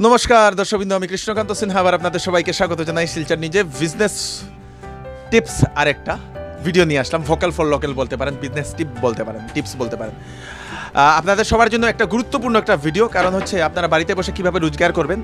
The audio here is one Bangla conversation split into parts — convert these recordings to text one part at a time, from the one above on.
নমস্কার দর্শকবৃন্দ, আমি কৃষ্ণকান্ত সিনহা আবার আপনাদের সবাইকে স্বাগত জানাই শিলচর নিজে বিজনেস টিপস আরেকটা ভিডিও নিয়ে আসলাম। ভোকাল ফর লোকাল বলতে পারেন, বিজনেস টিপ বলতে পারেন, টিপস বলতে পারেন। আপনাদের সবার জন্য একটা গুরুত্বপূর্ণ একটা ভিডিও, কারণ হচ্ছে আপনারা বাড়িতে বসে কীভাবে রোজগার করবেন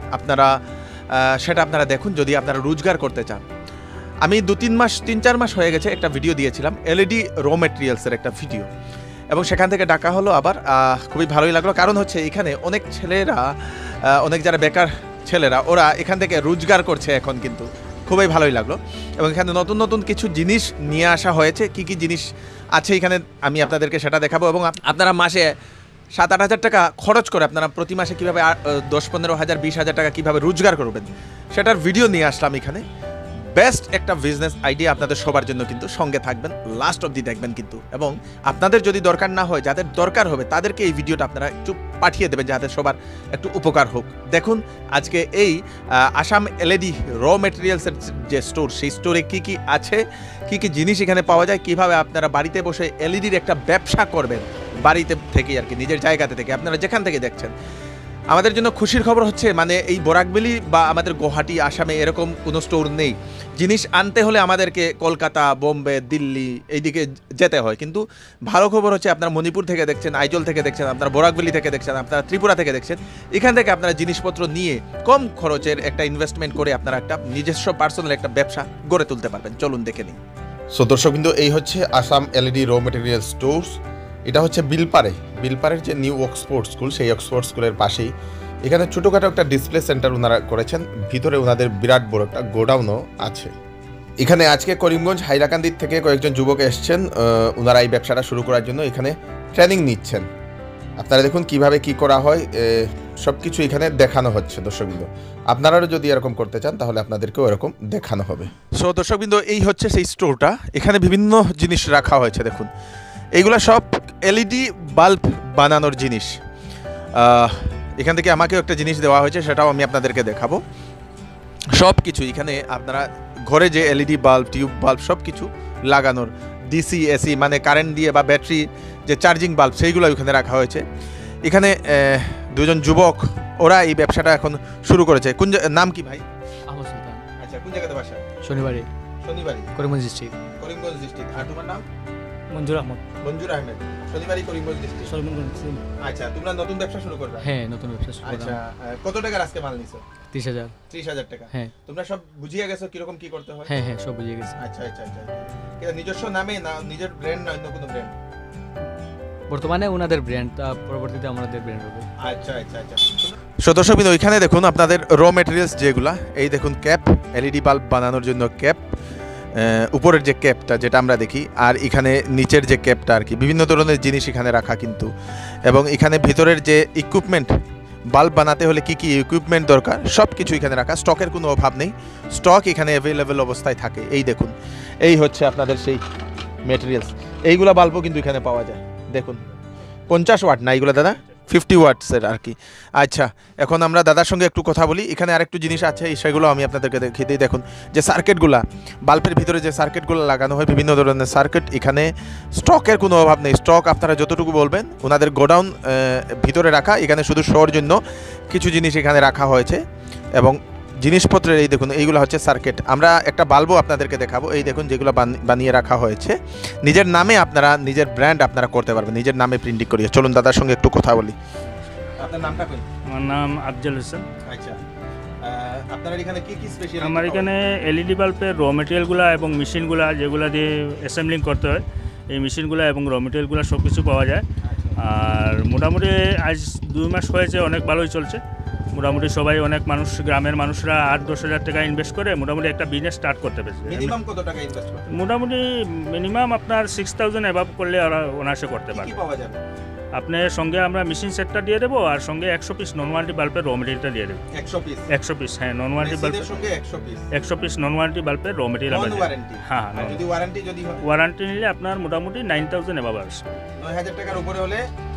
সেটা আপনারা দেখুন যদি আপনারা রোজগার করতে চান। আমি 3-4 মাস হয়ে গেছে একটা ভিডিও দিয়েছিলাম এলইডি র মেটেরিয়ালসের একটা ভিডিও, এবং সেখান থেকে ডাকা হলো আবার। খুবই ভালোই লাগলো, কারণ হচ্ছে এখানে অনেক ছেলেরা, অনেক যারা বেকার ছেলেরা, ওরা এখান থেকে রোজগার করছে এখন, কিন্তু খুবই ভালোই লাগলো। এবং এখানে নতুন নতুন কিছু জিনিস নিয়ে আসা হয়েছে। কি কি জিনিস আছে এখানে আমি আপনাদেরকে সেটা দেখাবো। এবং আপনারা মাসে 7-8 হাজার টাকা খরচ করে আপনারা প্রতি মাসে কীভাবে 10-15 হাজার 20 হাজার টাকা কীভাবে রোজগার করবেন সেটার ভিডিও নিয়ে আসলাম এখানে। বেস্ট একটা বিজনেস আইডিয়া আপনাদের সবার জন্য, কিন্তু সঙ্গে থাকবেন, লাস্ট অবধি দেখবেন কিন্তু। এবং আপনাদের যদি দরকার না হয়, যাদের দরকার হবে তাদেরকে এই ভিডিওটা আপনারা একটু পাঠিয়ে দেবেন, যাতে সবার একটু উপকার হোক। দেখুন আজকে এই আসাম এলইডি র মেটেরিয়ালসের যে স্টোর, সেই স্টোরে কী কী আছে, কী কী জিনিস এখানে পাওয়া যায়, কীভাবে আপনারা বাড়িতে বসে এলইডির একটা ব্যবসা করবেন বাড়িতে থেকেই আর কি, নিজের জায়গাতে থেকে, আপনারা যেখান থেকে দেখছেন। আমাদের জন্য খুশির খবর হচ্ছে, মানে এই বরাকবেলি বা আমাদের গুয়াহাটি, আসামে এরকম কোনো স্টোর নেই। জিনিস আনতে হলে আমাদেরকে কলকাতা, বোম্বে, দিল্লি এইদিকে যেতে হয়। কিন্তু ভালো খবর হচ্ছে, আপনারা মণিপুর থেকে দেখছেন, আইজল থেকে দেখছেন, আপনারা বরাকবেলি থেকে দেখছেন, আপনারা ত্রিপুরা থেকে দেখছেন, এখান থেকে আপনারা জিনিসপত্র নিয়ে কম খরচের একটা ইনভেস্টমেন্ট করে আপনারা একটা নিজস্ব পার্সোনাল একটা ব্যবসা গড়ে তুলতে পারবেন। চলুন দেখে নিই। সো দর্শক বিন্দু, এই হচ্ছে আসাম এলইডি র মেটেরিয়াল স্টোর্স। এটা হচ্ছে বিলপাড়ের যে নিউ অক্সফোর্ড স্কুল, সেই অক্সফোর্ড স্কুলের পাশেই এখানে ছোটোখাটো একটা ডিসপ্লে সেন্টার ওনারা করেছেন। ভিতরে ওনাদের বিরাট বড় একটা গোডাউনও আছে। এখানে আজকে করিমগঞ্জ হাইলাকান্দির থেকে কয়েকজন যুবক এসছেন, ওনারা এই ব্যবসাটা শুরু করার জন্য এখানে ট্রেনিং নিচ্ছেন। আপনারা দেখুন কিভাবে কি করা হয়, সব কিছু এখানে দেখানো হচ্ছে। দর্শকবৃন্দ, আপনারাও যদি এরকম করতে চান তাহলে আপনাদেরকেও এরকম দেখানো হবে। সো দর্শকবৃন্দ, এই হচ্ছে সেই স্টোরটা। এখানে বিভিন্ন জিনিস রাখা হয়েছে। দেখুন এইগুলা সব এলইডি বাল্ব বানানোর জিনিস। এখান থেকে আমাকেও একটা জিনিস দেওয়া হয়েছে, সেটাও আমি আপনাদেরকে দেখাবো। সব কিছু এখানে আপনারা ঘরে যে এলইডি বাল্ব, টিউব বাল্ব সব কিছু লাগানোর, ডিসি, এসি মানে কারেন্ট দিয়ে বা ব্যাটারি যে চার্জিং বাল্ব, সেইগুলো এখানে রাখা হয়েছে। এখানে দুজন যুবক, ওরা এই ব্যবসাটা এখন শুরু করেছে। কোন নাম কি ভাই? আচ্ছা, কোন জায়গাতে বাসা? শনিবাড়ি, করিমগঞ্জ ডিস্ট্রিক্ট। আর তোমার নাম? মঞ্জুর আহমেদ। শনিবাড়ি, করিমগঞ্জ ডিস্ট্রিক্ট। আচ্ছা, তোমরা নতুন ব্যবসা শুরু করবে? হ্যাঁ, নতুন ব্যবসা শুরু। আচ্ছা, কত টাকার আজকে মাল নিছো? 30,000 টাকা। হ্যাঁ। তোমরা সব বুঝিয়ে গেছো কিরকম কি করতে হয়? হ্যাঁ, সব বুঝিয়ে গেছি। আচ্ছা। এটা নিজস্ব নামে না, নিজের ব্র্যান্ড না অন্য কোনো ব্র্যান্ড? বর্তমানে ওনাদের ব্র্যান্ড, পরবর্তীতে আমাদের ব্র্যান্ড হবে। আচ্ছা। দর্শকবৃন্দ, ওইখানে দেখুন আপনাদের র মেটেরিয়ালস যেগুলা, এই দেখুন ক্যাপ, এলইডি বাল্ব বানানোর জন্য ক্যাপ, উপরের যে ক্যাপটা যেটা আমরা দেখি, আর এখানে নিচের যে ক্যাপটা আর কি, বিভিন্ন ধরনের জিনিস এখানে রাখা কিন্তু। এবং এখানে ভিতরের যে ইকুইপমেন্ট, বাল্ব বানাতে হলে কি কি ইকুইপমেন্ট দরকার সব কিছু এখানে রাখা। স্টকের কোনো অভাব নেই, স্টক এখানে অ্যাভেলেবেল অবস্থায় থাকে। এই দেখুন, এই হচ্ছে আপনাদের সেই মেটেরিয়ালস। এইগুলো বাল্বও কিন্তু এখানে পাওয়া যায়। দেখুন 50 ওয়াট না এইগুলো দাদা, 50 ওয়াটসের আর কি। আচ্ছা, এখন আমরা দাদার সঙ্গে একটু কথা বলি। এখানে আরেকটু জিনিস আছে, সেগুলো আমি আপনাদেরকে দেখিয়ে দিই। দেখুন যে সার্কিটগুলা, বাল্বের ভিতরে যে সার্কিটগুলো লাগানো হয়, বিভিন্ন ধরনের সার্কিট, এখানে স্টকের কোনো অভাব নেই। স্টক আপনারা যতটুকু বলবেন, ওনাদের গোডাউন ভিতরে রাখা। এখানে শুধু শোর জন্য কিছু জিনিস এখানে রাখা হয়েছে। এবং জিনিসপত্রের এই দেখুন, এইগুলো হচ্ছে সার্কিট। আমরা একটা বাল্বও আপনাদেরকে দেখাবো। এই দেখুন যেগুলো বানিয়ে রাখা হয়েছে। নিজের নামে আপনারা, নিজের ব্র্যান্ড আপনারা করতে পারবেন, নিজের নামে প্রিন্টিং করিয়ে। চলুন দাদার সঙ্গে একটু কথা বলি। আপনার নামটা কই? আমার নাম আফজল হোসেন। আচ্ছা, আপনার এখানে কি কি স্পেশাল? আমার এখানে এলইডি বাল্বের র মেটেরিয়ালগুলো এবং মেশিনগুলো, যেগুলো দিয়ে অ্যাসেম্বলিং করতে হয়, এই মেশিনগুলো এবং র মেটেরিয়ালগুলো সব কিছু পাওয়া যায়। আর মোটামুটি আজ 2 মাস হয়েছে, অনেক ভালোই চলছে। মোটামুটি সবাই, অনেক মানুষ, গ্রামের মানুষরা 8-10 হাজার টাকা ইনভেস্ট করে মোটামুটি একটা বিজনেস স্টার্ট করতে পেরেছে। মিনিমাম কত টাকা ইনভেস্ট করতে? মোটামুটি মিনিমাম আপনার 6,000 অ্যাভাব করলে ওরা অনায়াসে করতে পারে। কি পাওয়া যাবে? আপনার সঙ্গে আমরা মেশিন সেটটা দিয়ে দেবো, আর সঙ্গে 100 পিস নন ওয়ারেন্টি বাল্বের র মেটেরিয়ালটা দিয়ে দেবো। 100 পিস? হ্যাঁ, নন ওয়ারেন্টি বাল্বের সঙ্গে 100 পিস নন ওয়ারেন্টি বাল্বের র মেটেরিয়াল। হ্যাঁ, যদি ওয়ারেন্টি নিলে আপনার মোটামুটি 9,000 এভাবে আসবে। 9,000 টাকার উপরে হলে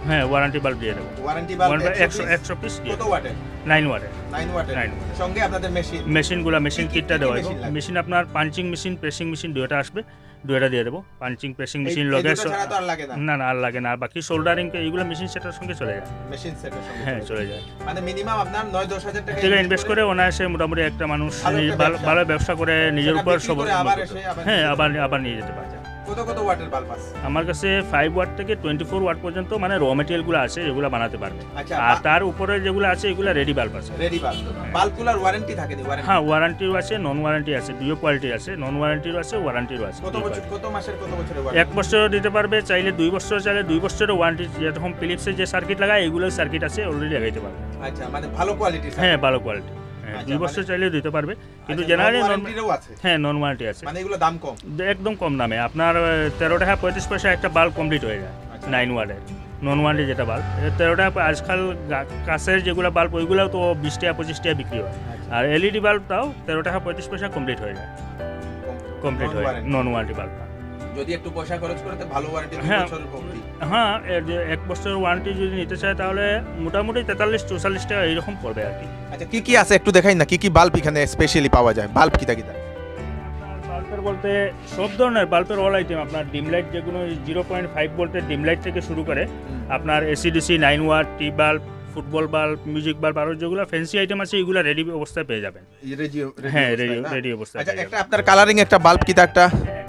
হ্যাঁ ওয়ারেন্টি বাল্ব দিয়ে দেবো। ওয়ারেন্টি বাল্ব 100 পিস দিয়ে কত ওয়াটের? 9 ওয়াটের। 9 ওয়াটের। 9 ওয়াটের। সঙ্গে আপনাদের মেশিন মেশিন কি কিটটা কি দেওয়া machine লাগবে? মেশিন আপনার পাঞ্চিং মেশিন প্রেসিং মেশিন দুটো আসবে, দুটো দিয়ে দেবো। পাঞ্চিং প্রেসিং মেশিন লগে ছাড়া তো আর লাগে না। না আর লাগে না, বাকি সোল্ডারিং এইগুলো মেশিন সেটার সঙ্গে চলে যায়। মেশিন সেটের সঙ্গে হ্যাঁ চলে যায়। মানে মিনিমাম আপনার 9-10 হাজার টাকা টাকা ইনভেস্ট করে অনায়াসে মোটামুটি একটা মানুষ ভালো একটা ব্যবসা। ভালো ব্যবসা করে নিজের সেটা উপর বিক্রি সব করে আবার এসে আবার হ্যাঁ নিয়ে আবার নিয়ে যেতে পারে। কত ওয়াটের বাল্ব আছে? আমার কাছে 5 ওয়াট থেকে 24 ওয়াট পর্যন্ত মানে র মেটেরিয়ালগুলো আছে যেগুলো বানাতে পারবে। আচ্ছা, আর তার উপরে যেগুলো আছে এগুলো রেডি বাল্ব আছে। Ready bulb. বাল্বগুলোর ওয়ারেন্টি থাকে নি? ওয়ারেন্টি? হ্যাঁ ওয়ারেন্টিও আছে, নন ওয়ারেন্টি আছে, দুটো কোয়ালিটির আছে, নন ওয়ারেন্টিরও আছে, ওয়ারেন্টিরও আছে। কত বছর, কত মাসের, কত বছরের এক ওয়ারেন্টি? বছর দিতে পারবে, চাইলে 2 বছর, চাইলে 2 বছরের ওয়ারেন্টি। যেরকম ফিলিপসের যে সার্কিট লাগায় এগুলো সার্কিট আছে অলরেডি লাগাইতে পারবে। আচ্ছা, মানে ভালো কোয়ালিটি? হ্যাঁ ভালো কোয়ালিটি। হ্যাঁ আচ্ছা, 2 বছর মানে- চাইলে দিতে পারবে, কিন্তু আচ্ছা, জেনারেলি ওয়ারেন্টিরও আছে? হ্যাঁ নন ওয়ারেন্টি আছে। মানে এগুলো দাম কম? একদম কম দামে আপনার 13 টাকা 35 পয়সা একটা বাল্ব কমপ্লিট হয়ে যায়। আচ্ছা। 9 ওয়াটের নন ওয়ারেন্টি যেটা বাল্ব 13 টাকা। আজকাল কাছের যেগুলো বাল্ব ওইগুলোও তো 20 টাকা 25 টাকা বিক্রি হয়। আচ্ছা। আর এলইডি বাল্বটাও 13 টাকা 35 পয়সা কমপ্লিট হয়ে যায়। কমপ্লিট হয়ে যায় নন ওয়ারেন্টি বাল্বটা। যদি একটু পয়সা খরচ করে তো ভালো ওয়ারেন্টি 2 হ্যাঁ। বছরের অবধি। হ্যাঁ এর যে 1 বছরের ওয়ারেন্টি যদি নিতে চায় তাহলে মোটামুটি 43-44 টাকা এইরকম পড়বে আর কি। আচ্ছা, কি কি আছে একটু দেখাই না, কি কি বাল্ব এখানে স্পেশালি পাওয়া যায়? বাল্ব কিটা কিটা? আপনার বাল্বের বলতে সব ধরনের বাল্বের অল আইটেম, আপনার ডিম লাইট যেগুলো 0.5 ভোল্টের ডিম লাইট থেকে শুরু করে আপনার AC DC 9 watt, T bulb, football bulb, music bulb, আরও যেগুলো ফ্যান্সি আইটেম আছে এগুলো রেডি অবস্থায় পেয়ে যাবেন। হ্যাঁ রেডি অবস্থায় আচ্ছা, পেয়ে একটা যাবেন। আপনার কালারিং একটা বাল্ব কিটা একটা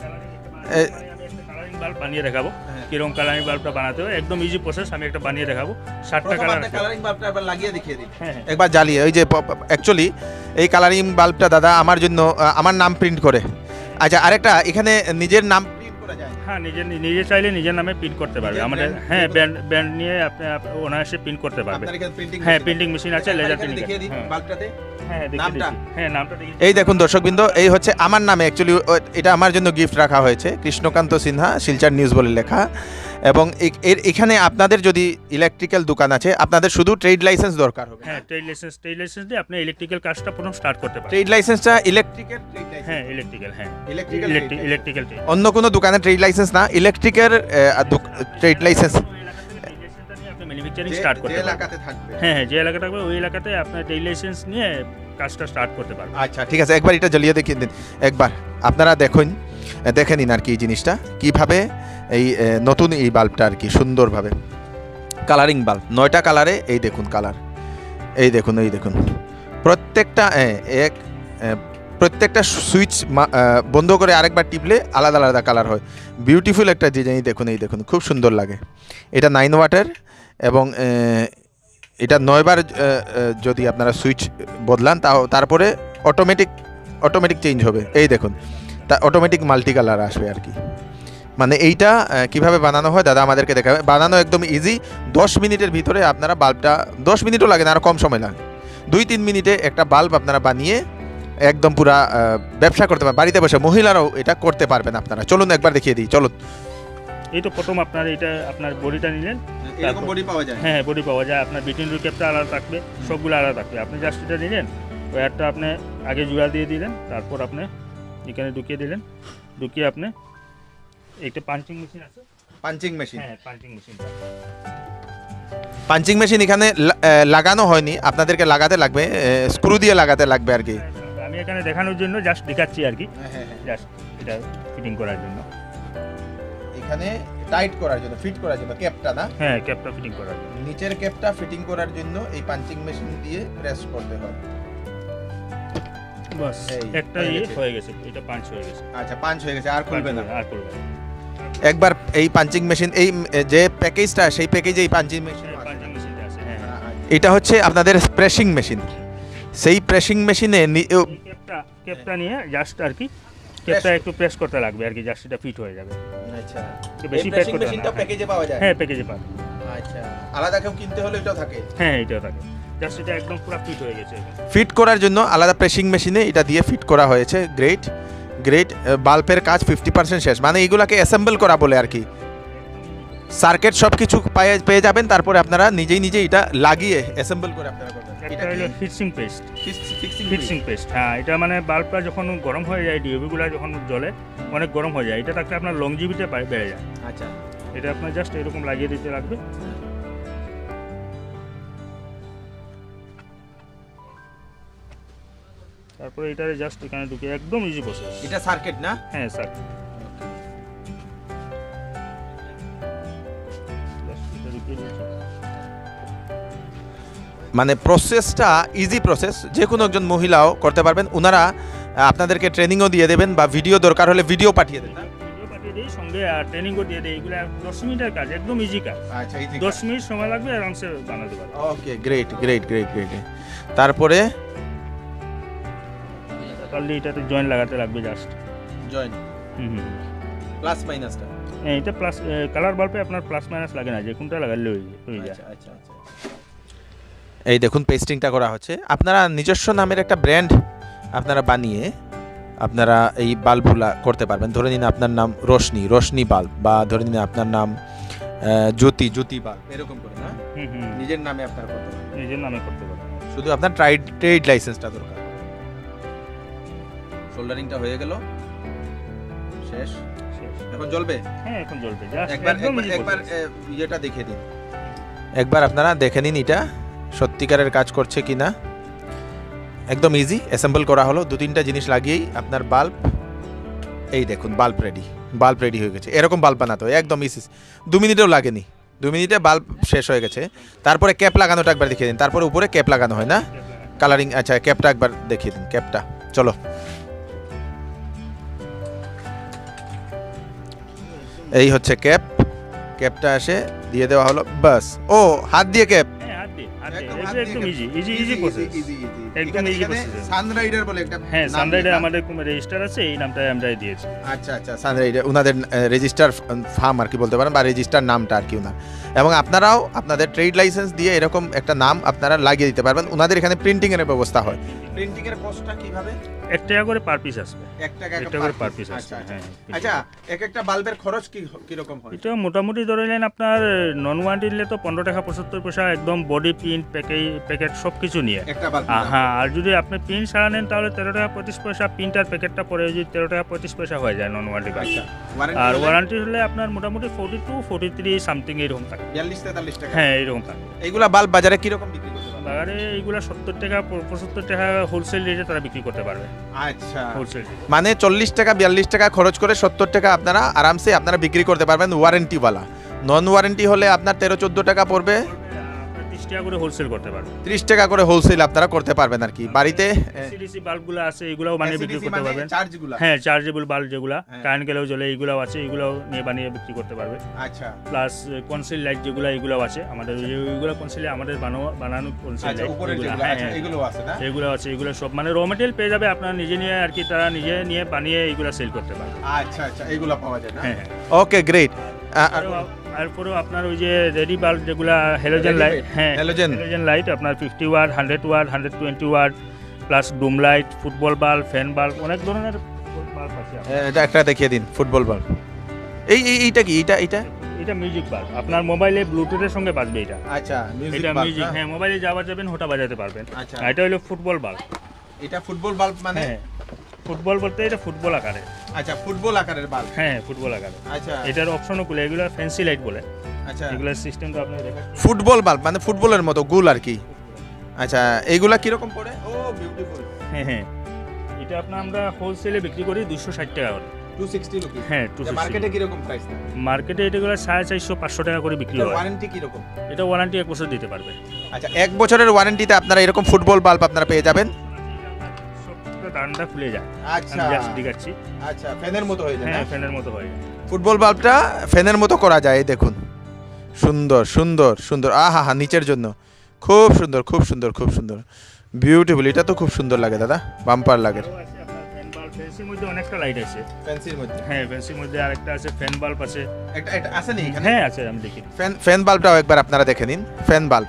কালারিং বাল্ব বানিয়ে দেখাবো হ্যাঁ। কিরকম কালারিং বাল্বটা বানাতে হয়, একদম ইজি প্রসেস। আমি একটা বানিয়ে দেখাবো, 7টা কালার আছে। কালারিং বাল্বটা একবার লাগিয়ে দেখিয়ে দিন হ্যাঁ একবার জ্বালিয়ে। ওই যে অ্যাকচুয়ালি এই কালারিং বাল্বটা দাদা আমার জন্য আমার নাম প্রিন্ট করে। আচ্ছা, আরেকটা এখানে নিজের নাম প্রিন্ট করা যায়? হ্যাঁ নিজে চাইলে নিজের নামে প্রিন্ট করতে পারবে। নিজের আমাদের brand- হ্যাঁ ব্যান্ড নিয়ে আপনি অনায়াসে প্রিন্ট করতে পারবে। আপনার এখানে প্রিন্টিং? হ্যাঁ প্রিন্টিং মেশিন আছে, লেজার প্রিন্টিং। দেখিয়ে দিন বাল্বটাতে হ্যাঁ নামটা? হ্যাঁ নামটা দেখিয়ে এই দেখুন দর্শকবৃন্দ, এই হচ্ছে আমার নামে অ্যাকচুয়ালি এটা আমার জন্য গিফট রাখা হয়েছে, কৃষ্ণকান্ত সিনহা, শিলচর নিউজ বলে লেখা। এবং এখানে আপনাদের যদি ইলেকট্রিক্যাল দোকান আছে আপনাদের শুধু ট্রেড লাইসেন্স দরকার হবে। হ্যাঁ ট্রেড লাইসেন্স দিয়ে আপনি ইলেকট্রিক্যাল কাজটা প্রথম স্টার্ট করতে পারবেন। ট্রেড লাইসেন্সটা ইলেকট্রিক্যাল ট্রেড লাইসেন্স? হ্যাঁ ইলেকট্রিক্যাল, হ্যাঁ ইলেকট্রিক্যাল ট্রেড। অন্য কোনো দোকানে ট্রেড লাইসেন্স না, ইলেকট্রিক্যাল ট্রেড লাইসেন্স আপনি ম্যানুফ্যাকচারিং স্টার্ট করতে পারবেন। এলাকাতে থাকবে। হ্যাঁ যে এলাকা থাকবে ওই এলাকাতে আপনার ট্রেড লাইসেন্স নিয়ে কাজটা স্টার্ট করতে পারবেন। আচ্ছা ঠিক আছে, একবার এটা জ্বালিয়ে দেখিয়ে দিন একবার। আপনারা দেখে নিন আর কি এই জিনিসটা কীভাবে এই নতুন এই বাল্বটা আর কি সুন্দরভাবে কালারিং বাল্ব 9টা কালারে। এই দেখুন কালার, এই দেখুন প্রত্যেকটা প্রত্যেকটা সুইচ বন্ধ করে আরেকবার টিপলে আলাদা আলাদা কালার হয়। বিউটিফুল একটা ডিজাইন। এই দেখুন খুব সুন্দর লাগে। এটা 9 ওয়াটের এবং এটা 9 বার যদি আপনারা সুইচ বদলান তারপরে অটোমেটিক চেঞ্জ হবে। এই দেখুন তা অটোমেটিক মাল্টি কালার আসবে আর কি। মানে এইটা কিভাবে বানানো হয় দাদা আমাদেরকে দেখাবে। বানানো একদম ইজি, 10 মিনিটের ভিতরে আপনারা বাল্বটা, 10 মিনিটও লাগে না, আরও কম সময় লাগে, 2-3 মিনিটে একটা বাল্ব আপনারা বানিয়ে একদম পুরা ব্যবসা করতে পারবেন। বাড়িতে বসে মহিলারাও এটা করতে পারবেন আপনারা। চলুন একবার দেখিয়ে দিই, চলুন। এই তো প্রথম আপনার এটা আপনার বডিটা নিলেন, এরকম বডি পাওয়া যায়? হ্যাঁ বডি পাওয়া যায়। আপনার বিটুইন ক্যাপটা আলাদা থাকবে, সবগুলো আলাদা থাকবে। আপনি জাস্ট এটা নিলেন, ওয়্যারটা আপনি আগে জোড়া দিয়ে দিলেন, তারপর আপনি এখানে ঢুকিয়ে দিলেন, ঢুকিয়ে আপনি একটা পাঞ্চিং মেশিন আছে, পাঞ্চিং মেশিন? হ্যাঁ পাঞ্চিং মেশিন। পাঞ্চিং মেশিন এখানে লাগানো হয়নি, আপনাদেরকে লাগাতে লাগবে, স্ক্রু দিয়ে লাগাতে লাগবে আর কি। আমি এখানে দেখানোর জন্য জাস্ট দেখাচ্ছি আর কি, জাস্ট এটা ফিটিং করার জন্য। এখানে টাইট করার জন্য, ফিট করার জন্য ক্যাপটা না? হ্যাঁ ক্যাপটা ফিটিং করার জন্য। নিচের ক্যাপটা ফিটিং করার জন্য এই পাঞ্চিং মেশিন দিয়ে প্রেস করতে হয়। বাস এই, একটা হয়ে ইয়ে গেছে। হয়ে গেছে, এটা পাঞ্চ হয়ে গেছে। আচ্ছা পাঞ্চ হয়ে গেছে, আর খুলবে না? আর করবে না। একবার এই পাঞ্চিং মেশিন, এই যে প্যাকেজটা, সেই প্যাকেজে এই পাঞ্চিং মেশিন হ্যাঁ পাঞ্চিং মেশিনটা আছে। হ্যাঁ এটা হচ্ছে আপনাদের প্রেসিং মেশিন। সেই প্রেসিং মেশিনে ক্যাপটা নিয়ে জাস্ট আর কি ক্যাপটা একটু প্রেস করতে লাগবে আর কি, জাস্ট এটা ফিট হয়ে যাবে। আচ্ছা, তো বেশি প্রেস করতে মেশিনটা না। প্যাকেজে পাওয়া যায়? হ্যাঁ প্যাকেজে পাবে। আচ্ছা, আলাদা কেউ কিনতে হলে এটাও থাকে? হ্যাঁ এটাও থাকে, জাস্ট এটা একদম পুরো ফিট হয়ে গেছে। ফিট করার জন্য আলাদা প্রেসিং মেশিনে এটা দিয়ে ফিট করা হয়েছে। গ্রেট বাল্বের কাজ 50% শেষ, মানে এইগুলাকে অ্যাসেম্বল করা বলে আর কি। সার্কিট সব কিছু পেয়ে যাবেন, তারপরে আপনারা নিজেই এটা লাগিয়ে অ্যাসেম্বল করে আপনারা করবেন। এটা হলো fixing paste. Fixing fixing paste, হ্যাঁ এটা মানে বাল্বটা যখন গরম হয়ে যায়, ডিওবিগুলো যখন জ্বলে অনেক গরম হয়ে যায়, এটা থাকলে আপনার লংজিভিটি বেড়ে যায়। আচ্ছা, এটা আপনার জাস্ট এরকম লাগিয়ে দিতে লাগবে, তারপরে এটারে জাস্ট এখানে ঢুকে একদম ইজি প্রসেস। এটা সার্কিট না? হ্যাঁ স্যার, মানে প্রসেসটা ইজি প্রসেস, যে কোনো একজন মহিলাও করতে পারবেন। ওনারা আপনাদেরকে ট্রেনিংও দিয়ে দেবেন বা ভিডিও দরকার হলে ভিডিও পাঠিয়ে দেন না? ভিডিও পাঠিয়ে দিই, সঙ্গে ট্রেনিংও দিয়ে দিই। এগুলো 10 মিনিটের কাজ, একদম ইজি কাজ। আচ্ছা, 10 মিনিট সময় লাগবে, আরামসে বানাতে পারবে। Okay, great great great great. তারপরে তাহলে এটাতে জয়েন্ট লাগাতে লাগবে জাস্ট। জয়েন্ট প্লাস মাইনাসটা? হ্যাঁ, এটা প্লাস কালার বাল্বে আপনার প্লাস মাইনাস লাগে না, যে কোনটা লাগালে হয়ে যায়। আচ্ছা আচ্ছা আচ্ছা। এই দেখুন পেস্টিংটা করা হচ্ছে। আপনারা নিজস্ব নামের একটা ব্র্যান্ড আপনারা বানিয়ে আপনারা এই বাল্বগুলা করতে পারবেন। ধরে নিন আপনার নাম রোশনি বাল্ব, বা ধরে নিন আপনার নাম জ্যোতি বাল্ব, এরকম করে না? নিজের নামে আপনারা করতে পারবেন। নিজের নামে করতে পারবেন, শুধু আপনার ট্রেড লাইসেন্সটা দরকার। সোল্ডারিংটা হয়ে গেল, শেষ। এখন জ্বলবে? হ্যাঁ, এখন জ্বলবে। একবার ইয়েটা দেখে দিন, একবার আপনারা দেখে নিন এটা সত্যিকারের কাজ করছে কিনা। একদম ইজি অ্যাসেম্বল করা হলো, 2-3টা জিনিস লাগিয়েই আপনার বাল্ব, এই দেখুন বাল্ব রেডি হয়ে গেছে। এরকম বাল্ব বানাতে হয়, একদম ইজি, 2 মিনিটেও লাগেনি, 2 মিনিটে বাল্ব শেষ হয়ে গেছে। তারপরে ক্যাপ লাগানোটা একবার দেখিয়ে দিন, তারপরে উপরে ক্যাপ লাগানো হয় না, কালারিং। আচ্ছা, ক্যাপটা একবার দেখিয়ে দিন, ক্যাপটা। চলো, এই হচ্ছে ক্যাপটা এসে দিয়ে দেওয়া হলো, বাস। ও, হাত দিয়ে ক্যাপ? একদম ইজি প্রসেস, একদম ইজি প্রসেস। সানরাইডার বলে একটা, হ্যাঁ, সানরাইডার আমাদের রেজিস্টার আছে, এই নামটা আমরা দিয়েছি। আচ্ছা আচ্ছা, সানরাইডার ওনাদের রেজিস্টার ফার্ম আর কি বলতে পারেন, বা রেজিস্টার নামটা আর কি ওনার। এবং আপনারাও আপনাদের ট্রেড লাইসেন্স দিয়ে এরকম একটা নাম আপনারা লাগিয়ে দিতে পারবেন। ওনাদের এখানে প্রিন্টিং এর ব্যবস্থা হয়। প্রিন্টিং এর কস্টটা কিভাবে? 1 টাকা করে পার পিস আসবে। 1 টাকা করে পার পিস আসবে। হ্যাঁ, আচ্ছা, একটা বাল্বের খরচ কি রকম হয়? এটা মোটামুটি ধরে নেন আপনার নন ওয়ারেন্টি নিলে তো 15 টাকা 75 পয়সা, একদম বডি প্রিন্ট প্যাকেট সব কিছু নিয়ে একটা বাল্ব। হ্যাঁ, আর যদি আপনি প্রিন্ট ছাড়া নেন তাহলে 13 টাকা 35 পয়সা, প্রিন্টার প্যাকেটটা পরে যদি 13 টাকা 35 পয়সা হয়ে যায় নন ওয়ারেন্টি বাল্ব। আর ওয়ারেন্টি হলে আপনার মোটামুটি 42 43 সামথিং এরকম থাকে, 42-43 টাকা। হ্যাঁ, এরকম থাকে। এইগুলা বাল্ব বাজারে কি রকম বিক্রি করতে পারবে? বাজারে এইগুলা 70 টাকা 75 টাকা হোলসেল রেটে তারা বিক্রি করতে পারবে। আচ্ছা, হোলসেল মানে 40 টাকা 42 টাকা খরচ করে 70 টাকা আপনারা আরামসে আপনারা বিক্রি করতে পারবেন ওয়ারেন্টিওয়ালা। নন ওয়ারেন্টি হলে আপনার 13-14 টাকা পড়বে, 30 টাকা করে হোলসেল করতে পারবে, 30 টাকা করে হোলসেল আপনারা করতে পারবেন আর কি। বাড়িতে সিডিসি বাল্বগুলো আছে, এগুলাও বানিয়ে বিক্রি করতে পারবেন। চার্জগুলো, হ্যাঁ, চার্জেবল বাল্ব যেগুলা কারেন্ট গেলেও জ্বলে, এইগুলাও আছে, এগুলাও নিয়ে বানিয়ে বিক্রি করতে পারবে। আচ্ছা, প্লাস কনসিল লাইট যেগুলো, এগুলাও আছে আমাদের, ওইগুলো কনসিলে আমাদের বানানো কনসিল লাইট, এগুলো আছে না? এগুলো আছে, এগুলো সব মানে র মেটেরিয়াল পেয়ে যাবে, আপনারা নিজে নিয়ে আর কি, তারা নিজে নিয়ে বানিয়ে এইগুলো সেল করতে পারবে। আচ্ছা আচ্ছা, এগুলো পাওয়া যায় না? হ্যাঁ, ওকে, গ্রেট। তারপরেও আপনার ওই যে রেডি বাল্ব যেগুলা হ্যালোজেন লাইট, হ্যাঁ, হ্যালোজেন লাইট আপনার 50 watt 100 watt 120 watt, plus dome light, football bulb, fan bulb, অনেক ধরনের বাল্ব আছে। এটা একটা দেখিয়ে দিন, ফুটবল বাল্ব। এইটা কি? এটা মিউজিক বাল্ব, আপনার মোবাইলে ব্লুটুথের সঙ্গে বাজবে এটা। আচ্ছা, এটা মিউজিক, হ্যাঁ, মোবাইলে যা বাজাবেন ওটা বাজাতে পারবেন। আচ্ছা, এটা হলো ফুটবল বাল্ব। এটা ফুটবল বাল্ব মানে? হ্যাঁ, ফুটবল বলতে এটা ফুটবল আকারে। আচ্ছা, ফুটবল আকারের বাল্ব। হ্যাঁ, ফুটবল আকারে। আচ্ছা, এটার অপশনও খুলে, এগুলো ফ্যান্সি লাইট বলে। আচ্ছা, এগুলোর সিস্টেমটা আপনি দেখেন, ফুটবল বাল্ব মানে ফুটবলের মতো গোল আর কি। আচ্ছা, এইগুলা কি রকম পড়ে? ও, বিউটিফুল। হ্যাঁ, এটা আমরা হোলসেলে বিক্রি করি 260 টাকা করে। 260 রুপিস? হ্যাঁ, 260। মার্কেটে কি রকম প্রাইস? মার্কেটে এটাগুলো 450-500 টাকা করে বিক্রি হয়। ওয়ারেন্টি কি রকম? এটা ওয়ারেন্টি 1 বছর দিতে পারবে। আচ্ছা, 1 বছরের ওয়ারেন্টিতে আপনারা এরকম ফুটবল বাল্ব আপনারা পেয়ে যাবেন। সবটা দানটা খুলে যায়। আচ্ছা, আমি জাস্ট দেখাচ্ছি। আচ্ছা, ফ্যানের মতো হয়ে যায়? হ্যাঁ, ফ্যানের মতো হয়ে যায়। ফুটবল বাল্বটা ফ্যানের মতো করা যায়, দেখুন, সুন্দর সুন্দর সুন্দর। আহা হা, নিচের জন্য খুব সুন্দর, খুব সুন্দর, খুব সুন্দর, বিউটিফুল। এটা তো খুব সুন্দর লাগে দাদা, বাম্পার লাগে। ফ্যান্সির মধ্যে অনেকটা লাইট আছে। ফ্যান্সির মধ্যে? হ্যাঁ, ফ্যান্সির মধ্যে আরেকটা আছে, ফ্যান বাল্ব আছে। এটা আছে নি এখানে? হ্যাঁ, আছে, আমি দেখি। ফ্যান বাল্বটাও একবার আপনারা দেখে নিন। ফ্যান বাল্ব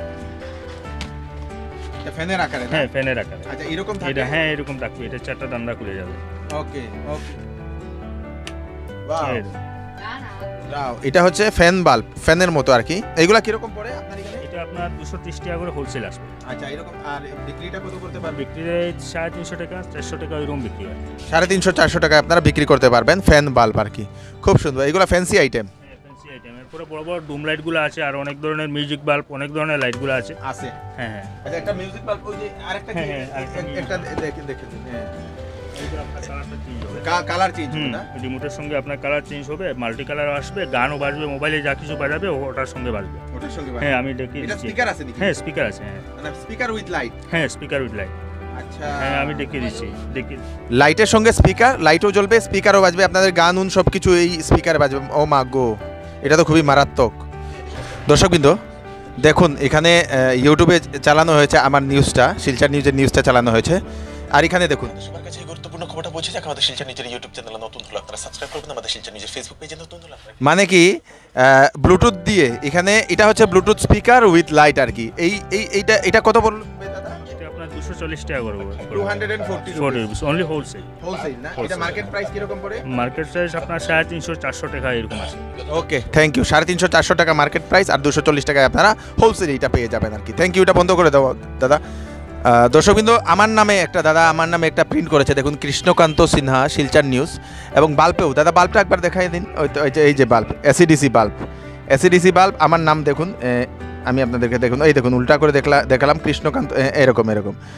এটা ফ্যানের আকারে? হ্যাঁ, ফ্যানের আকারে। আচ্ছা, এরকম থাকে? এটা হ্যাঁ, এরকম থাকবে, এটা 4টা দান্ডা খুলে যাবে। Okay okay, wow wow. এটা হচ্ছে ফ্যান বাল্ব, ফ্যানের মতো আর কি। এইগুলা কি রকম পড়ে আপনার এখানে? এটা আপনার 230 টাকা করে হোলসেল আসবে। আচ্ছা, এরকম। আর বিক্রিটা কত করতে পারবেন? বিক্রি রেট 350 টাকা 400 টাকা এরকম বিক্রি হয়। 350-400 টাকা আপনারা বিক্রি করতে পারবেন ফ্যান বাল্ব আর কি। খুব সুন্দর, এগুলো ফ্যান্সি আইটেম। Fancy item. এরপর তারপরে বড় বড় ডুম লাইটগুলো আছে, আর অনেক ধরনের মিউজিক বাল্ব, অনেক ধরনের লাইটগুলো আছে। আছে। হ্যাঁ হ্যাঁ, আচ্ছা, একটা মিউজিক বাল্ব, ওই যে আরেকটা কি, হ্যাঁ, আরেকটা একটা দেখে দিন। হ্যাঁ, এইগুলো আপনার কালারটা চেঞ্জ হবে। কালার চেঞ্জ হবে না? রিমোটের সঙ্গে আপনার কালার চেঞ্জ হবে, মাল্টি কালার আসবে, গানও বাজবে, মোবাইলে যা কিছু বাজাবে ওটার সঙ্গে বাজবে। ওটার সঙ্গে হ্যাঁ, আমি দেখিয়ে এটা দিচ্ছি। স্পিকার আছে নাকি? হ্যাঁ, স্পিকার আছে। হ্যাঁ মানে স্পিকার উইথ লাইট? হ্যাঁ, স্পিকার উইথ লাইট। আচ্ছা, হ্যাঁ, আমি দেখিয়ে দিচ্ছি, দেখিয়ে। লাইটের সঙ্গে স্পিকার, লাইটও জ্বলবে, স্পিকারও বাজবে, আপনাদের গান উন সব কিছু এই স্পিকারে বাজবে। ও মা গো, এটা তো খুবই মারাত্মক। দর্শকবৃন্দ দেখুন, এখানে ইউটিউবে চালানো হয়েছে আমার নিউজটা, শিলচর নিউজের নিউজটা চালানো হয়েছে। আর এখানে দেখুন, সবার কাছে এই গুরুত্বপূর্ণ খবরটা পৌঁছে যাক। আমাদের শিলচর নিউজের ইউটিউব চ্যানেলে নতুন হলে আপনারা সাবস্ক্রাইব করবেন, আমাদের শিলচর নিউজের ফেসবুক পেজে নতুন হলে মানে কি ব্লুটুথ দিয়ে, এখানে এটা হচ্ছে ব্লুটুথ স্পিকার উইথ লাইট আর কি। এইটা কত পড়বে দাদা? এটা আপনার 240 টাকা করবো। 240 rupees only wholesale। হোলসেল না? এটা মার্কেট প্রাইস কি রকম পড়ে? মার্কেট প্রাইস আপনার 350-400 টাকা এরকম আছে। ওকে, থ্যাংক ইউ। 350-400 টাকা মার্কেট প্রাইস, আর 240 টাকায় আপনারা হোলসেল এটা পেয়ে যাবেন আর কি। থ্যাংক ইউ, এটা বন্ধ করে দাও দাদা। দর্শকবৃন্দ, আমার নামে একটা প্রিন্ট করেছে, দেখুন, কৃষ্ণকান্ত সিনহা, শিলচর নিউজ। এবং বাল্বেও দাদা, বাল্বটা একবার দেখাই দিন। এই যে বাল্ব, এসিডিসি বাল্ব, আমার নাম দেখুন। আমি আপনাদেরকে দেখুন, এই দেখুন, উল্টা করে দেখালাম কৃষ্ণকান্ত, এরকম।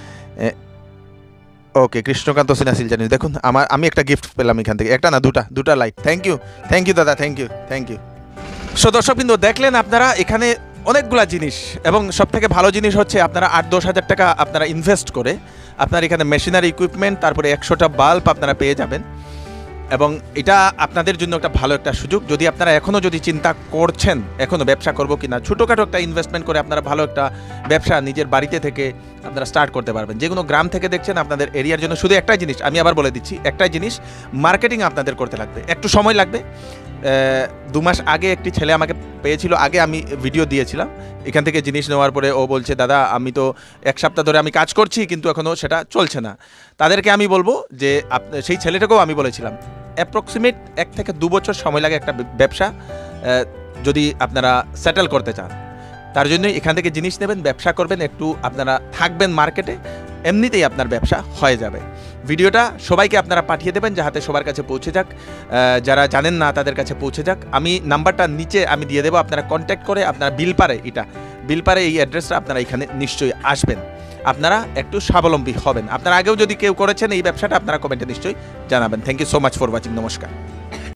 Okay, Krishnakanta Sinha, Silchar news. দেখুন, আমি একটা গিফট পেলাম এখান থেকে, একটা না, দুটা লাইট। থ্যাংক ইউ দাদা, থ্যাংক ইউ। সো দর্শকবৃন্দ, দেখলেন আপনারা এখানে অনেকগুলা জিনিস, এবং সব থেকে ভালো জিনিস হচ্ছে আপনারা 8-10 হাজার টাকা আপনারা ইনভেস্ট করে আপনার এখানে মেশিনারি ইকুইপমেন্ট, তারপরে 100টা বাল্ব আপনারা পেয়ে যাবেন। এবং এটা আপনাদের জন্য একটা ভালো একটা সুযোগ। যদি আপনারা এখনও চিন্তা করছেন এখনও ব্যবসা করবো কিনা, ছোটোখাটো একটা ইনভেস্টমেন্ট করে আপনারা ভালো একটা ব্যবসা নিজের বাড়িতে থেকে আপনারা স্টার্ট করতে পারবেন। যেগুলো গ্রাম থেকে দেখছেন আপনাদের এরিয়ার জন্য শুধু একটাই জিনিস, আমি আবার বলে দিচ্ছি, একটাই জিনিস, মার্কেটিং আপনাদের করতে লাগবে, একটু সময় লাগবে। 2 মাস আগে একটি ছেলে আমাকে পেয়েছিল, আগে আমি ভিডিও দিয়েছিলাম এখান থেকে জিনিস নেওয়ার পরে। ও বলছে, দাদা আমি তো 1 সপ্তাহ ধরে আমি কাজ করছি, কিন্তু এখনও সেটা চলছে না। তাদেরকে আমি বলবো যে সেই ছেলেটাকেও আমি বলেছিলাম, অ্যাপ্রক্সিমেট 1 থেকে 2 বছর সময় লাগে একটা ব্যবসা যদি আপনারা সেটেল করতে চান। তার জন্যই এখান থেকে জিনিস নেবেন, ব্যবসা করবেন, একটু আপনারা থাকবেন মার্কেটে, এমনিতেই আপনার ব্যবসা হয়ে যাবে। ভিডিওটা সবাইকে আপনারা পাঠিয়ে দেবেন, যাতে সবার কাছে পৌঁছে যাক, যারা জানেন না তাদের কাছে পৌঁছে যাক। আমি নাম্বারটা নিচে আমি দিয়ে দেবো, আপনারা কন্ট্যাক্ট করে আপনারা বিলপারে এই অ্যাড্রেসটা আপনারা এখানে নিশ্চয়ই আসবেন, আপনারা একটু স্বাবলম্বী হবেন। আপনারা আগেও যদি কেউ করেছেন এই ব্যবসাটা, আপনারা কমেন্টে নিশ্চয়ই জানাবেন। Thank you so much for watching. নমস্কার।